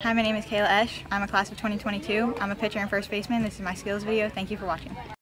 Hi, my name is Kayla Eash. I'm a class of 2022. I'm a pitcher and first baseman. This is my skills video. Thank you for watching.